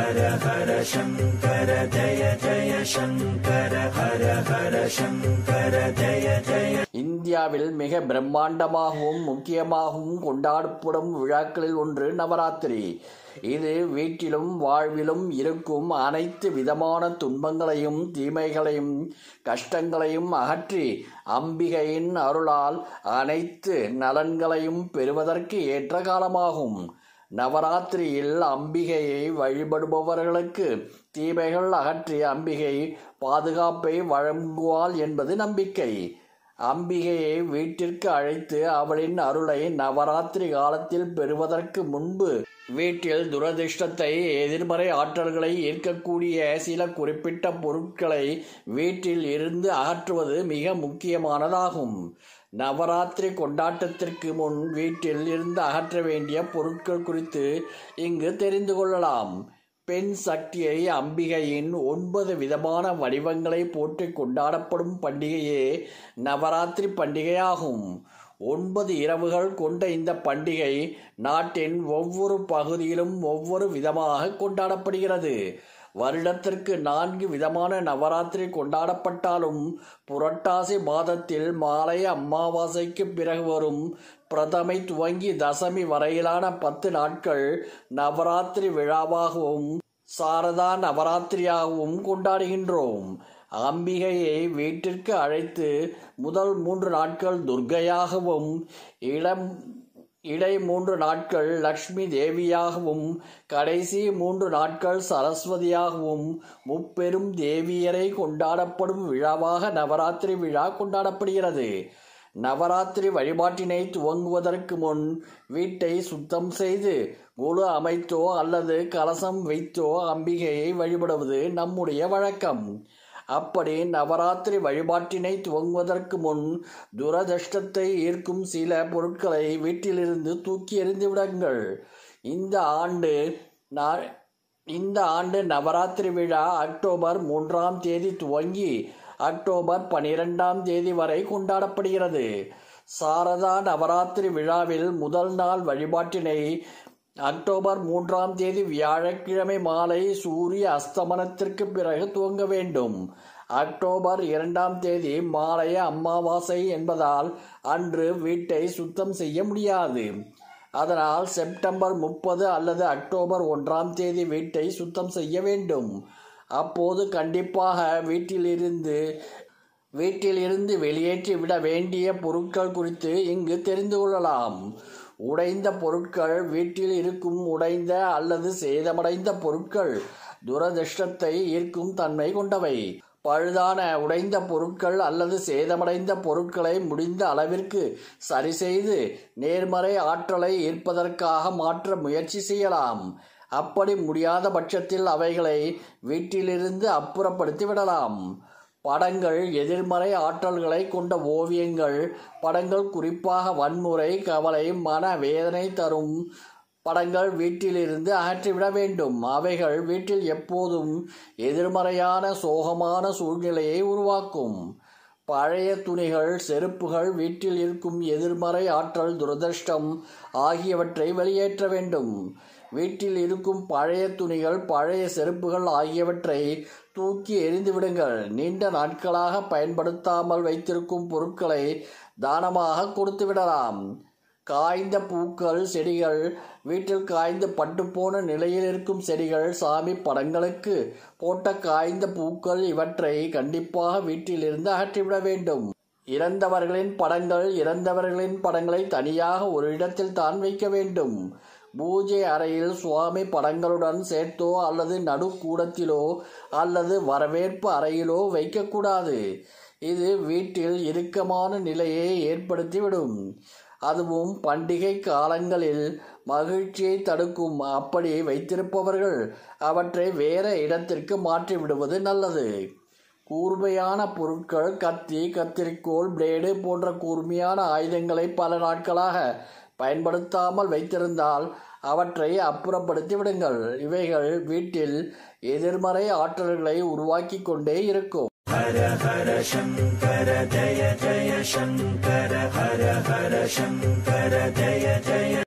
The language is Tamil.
ஹர ஹர சங்கர ஜய ஜய சங்கர ஹர ஹர சங்கர ஜய ஜய. இந்தியாவில் மிக பிரம்மாண்டமாகவும் முக்கியமாகவும் கொண்டாடப்படும் விழாக்களில் ஒன்று நவராத்திரி. இது வீட்டிலும் வாழ்விலும் இருக்கும் அனைத்து விதமான துன்பங்களையும் தீமைகளையும் கஷ்டங்களையும் அகற்றி அம்பிகையின் அருளால் அனைத்து நலன்களையும் பெறுவதற்கு ஏற்ற காலமாகும். நவராத்திரியில் அம்பிகையை வழிபடுபவர்களுக்கு தீமைகள் அகற்றி அம்பிகை பாதுகாப்பை வழங்குவாள் என்பது நம்பிக்கை. அம்பிகையை வீட்டிற்கு அழைத்து அவளின் அருளை நவராத்திரி காலத்தில் பெறுவதற்கு முன்பு வீட்டில் துரதிர்ஷ்டத்தை எதிர்மறை ஆற்றல்களை ஈர்க்கக்கூடிய சில குறிப்பிட்ட பொருட்களை வீட்டில் இருந்து அகற்றுவது மிக முக்கியமானதாகும். நவராத்திரி கொண்டாட்டத்திற்கு முன் வீட்டில் இருந்து அகற்ற வேண்டிய பொருட்கள் குறித்து இங்கு தெரிந்து கொள்ளலாம். பெண் சக்தியை அம்பிகையின் 9 விதமான வடிவங்களை போற்றி கொண்டாடப்படும் பண்டிகையே நவராத்திரி பண்டிகையாகும். 9 இரவுகள் கொண்ட இந்த பண்டிகை நாட்டின் ஒவ்வொரு பகுதியிலும் ஒவ்வொரு விதமாக கொண்டாடப்படுகிறது. வருடத்திற்கு 4 விதமான நவராத்திரி கொண்டாடப்பட்டாலும் புரட்டாசி மாதத்தில் மாலை அமாவாசைக்கு பிறகு வரும் பிரதமை துவங்கி தசமி வரையிலான 10 நாட்கள் நவராத்திரி விழாவாகவும் சாரதா நவராத்திரியாகவும் கொண்டாடுகின்றோம். அம்பிகையை வீட்டிற்கு அழைத்து முதல் 3 நாட்கள் துர்க்கையாகவும் இடை 3 நாட்கள் லக்ஷ்மி தேவியாகவும் கடைசி 3 நாட்கள் சரஸ்வதியாகவும் முப்பெரும் தேவியரை கொண்டாடப்படும் விழாவாக நவராத்திரி விழா கொண்டாடப்படுகிறது. நவராத்திரி வழிபாட்டினை துவங்குவதற்கு முன் வீட்டை சுத்தம் செய்து கொலு அமைத்தோ அல்லது கலசம் வைத்தோ அம்பிகையை வழிபடுவது நம்முடைய வழக்கம். அப்படி நவராத்திரி வழிபாட்டினை துவங்குவதற்கு முன் துரதிர்ஷ்டத்தை ஈர்க்கும் சில பொருட்களை வீட்டிலிருந்து தூக்கி எறிந்து விடுங்கள். இந்த ஆண்டு நவராத்திரி விழா அக்டோபர் 3ஆம் தேதி துவங்கி அக்டோபர் 12ஆம் தேதி வரை கொண்டாடப்படுகிறது. சாரதா நவராத்திரி விழாவில் முதல் நாள் வழிபாட்டினை அக்டோபர் 3ஆம் தேதி வியாழக்கிழமை மாலை சூரிய அஸ்தமனத்திற்கு பிறகு துவங்க வேண்டும். அக்டோபர் 2ஆம் தேதி மாலை அமாவாசை என்பதால் அன்று வீட்டை சுத்தம் செய்ய முடியாது. அதனால் செப்டம்பர் 30 அல்லது அக்டோபர் 1ஆம் தேதி வீட்டை சுத்தம் செய்ய வேண்டும். அப்போது கண்டிப்பாக வீட்டிலிருந்து வெளியேற்றி விட வேண்டிய பொருட்கள் குறித்து இங்கு தெரிந்து கொள்ளலாம். உடைந்த பொருட்கள். வீட்டில் இருக்கும் உடைந்த அல்லது சேதமடைந்த பொருட்கள் துரதிர்ஷ்டத்தை ஈர்க்கும் தன்மை கொண்டவை. பழுதான உடைந்த பொருட்கள் அல்லது சேதமடைந்த பொருட்களை முடிந்த அளவிற்கு சரி செய்து நேர்மறை ஆற்றலை ஈர்ப்பதற்காக மாற்ற முயற்சி செய்யலாம். அப்படி முடியாத பட்சத்தில் அவைகளை வீட்டிலிருந்து அப்புறப்படுத்தி விடலாம். படங்கள். எதிர்மறை ஆற்றல்களை கொண்ட ஓவியங்கள் படங்கள், குறிப்பாக வன்முறை, கவலை, மன வேதனை தரும் படங்கள் வீட்டிலிருந்து அகற்றிவிட வேண்டும். அவைகள் வீட்டில் எப்போதும் எதிர்மறையான சோகமான சூழ்நிலையை உருவாக்கும். பழைய துணிகள், செருப்புகள் வீட்டில் இருக்கும் எதிர்மறை ஆற்றல், துரதிர்ஷ்டம் ஆகியவற்றை வெளியேற்ற வேண்டும். வீட்டில் இருக்கும் பழைய துணிகள், பழைய செருப்புகள் ஆகியவற்றை தூக்கி எறிந்து விடுங்கள். நீண்ட நாட்களாக பயன்படுத்தாமல் வைத்திருக்கும் பொருட்களை தானமாக கொடுத்து விடலாம். காய்ந்த பூக்கள், செடிகள். வீட்டில் காய்ந்து பட்டுப்போன நிலையில் இருக்கும் செடிகள், சாமி படங்களுக்கு போட்ட காய்ந்த பூக்கள் இவற்றை கண்டிப்பாக வீட்டிலிருந்து அகற்றிவிட வேண்டும். இறந்தவர்களின் படங்களை தனியாக ஒரு இடத்தில் தான் வைக்க வேண்டும். பூஜை அறையில் சுவாமி படங்களுடன் சேர்த்தோ அல்லது நடுக்கூடத்திலோ அல்லது வரவேற்பு அறையிலோ வைக்கக்கூடாது. இது வீட்டில் இறுக்கமான நிலையை ஏற்படுத்திவிடும். அதுவும் பண்டிகை காலங்களில் மகிழ்ச்சியை தடுக்கும். அப்படி வைத்திருப்பவர்கள் அவற்றை வேற இடத்திற்கு மாற்றி விடுவது நல்லது. கூர்மையான பொருட்கள். கத்தி, கத்திரிக்கோல், பிளேடு போன்ற கூர்மையான ஆயுதங்களை பல நாட்களாக பயன்படுத்தாமல் வைத்திருந்தால் அவற்றை அப்புறப்படுத்தி விடுங்கள். இவைகள் வீட்டில் எதிர்மறை ஆற்றல்களை உருவாக்கி கொண்டே இருக்கும். ஹர ஹர சங்கர ஜய ஜய சங்கர ஹர ஹர சங்கர ஜய ஜய